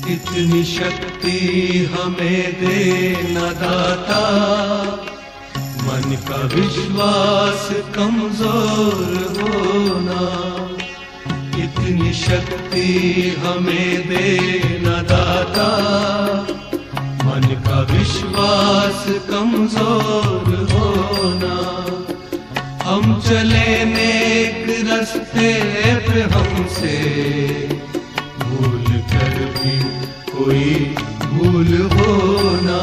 इतनी शक्ति हमें दे न दाता, मन का विश्वास कमजोर होना। इतनी शक्ति हमें दे न दाता, मन का विश्वास कमजोर होना। हम चले नेक रास्ते पे, हमसे भूल कर भी कोई भूल होना।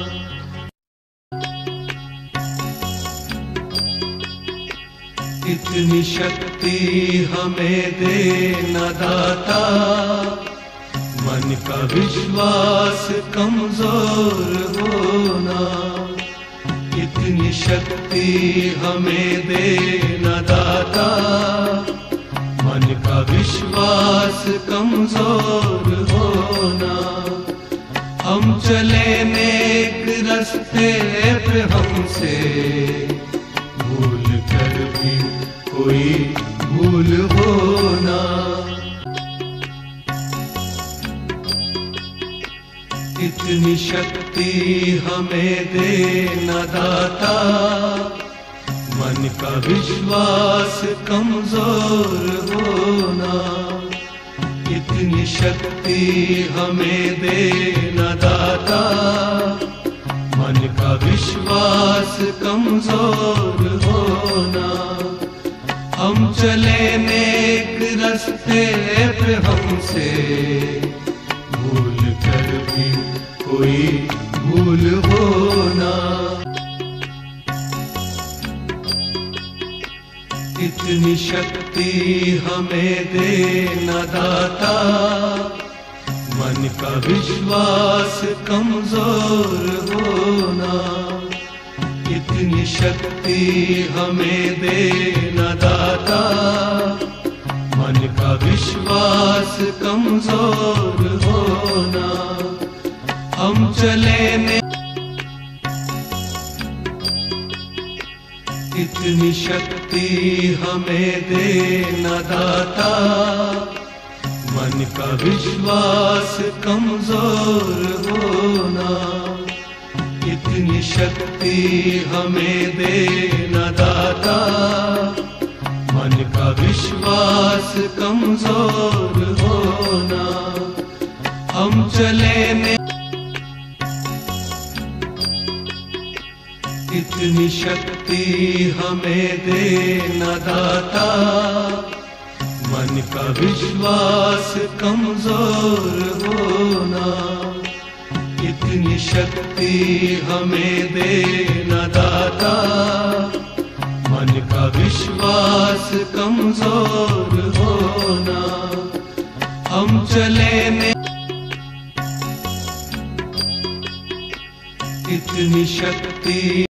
इतनी शक्ति हमें दे न दाता, मन का विश्वास कमजोर होना। इतनी शक्ति हमें दे न दाता, मन का विश्वास कमजोर होना। हम चले नेक रास्ते पे, हमसे भूल कर भी कोई भूल होना। इतनी शक्ति हमें दे न दाता, मन का विश्वास कमजोर होना। इतनी शक्ति हमें दे न दाता, मन का विश्वास कमजोर होना। हम चले नेक रास्ते पे, हमसे भूल कर भी कोई भूल होना। इतनी शक्ति हमें दे न दाता, मन का विश्वास कमजोर होना। इतनी शक्ति हमें दे न दाता, मन का विश्वास कमजोर होना। हम चले ने इतनी शक्ति हमें दे न दाता, मन का विश्वास कमजोर होना। इतनी शक्ति हमें दे न दाता, मन का विश्वास कमजोर होना। हम चले ने इतनी शक्ति हमें दे न दाता, मन का विश्वास कमजोर होना। इतनी शक्ति हमें दे न दाता, मन का विश्वास कमजोर होना। हम चले ने इतनी शक्ति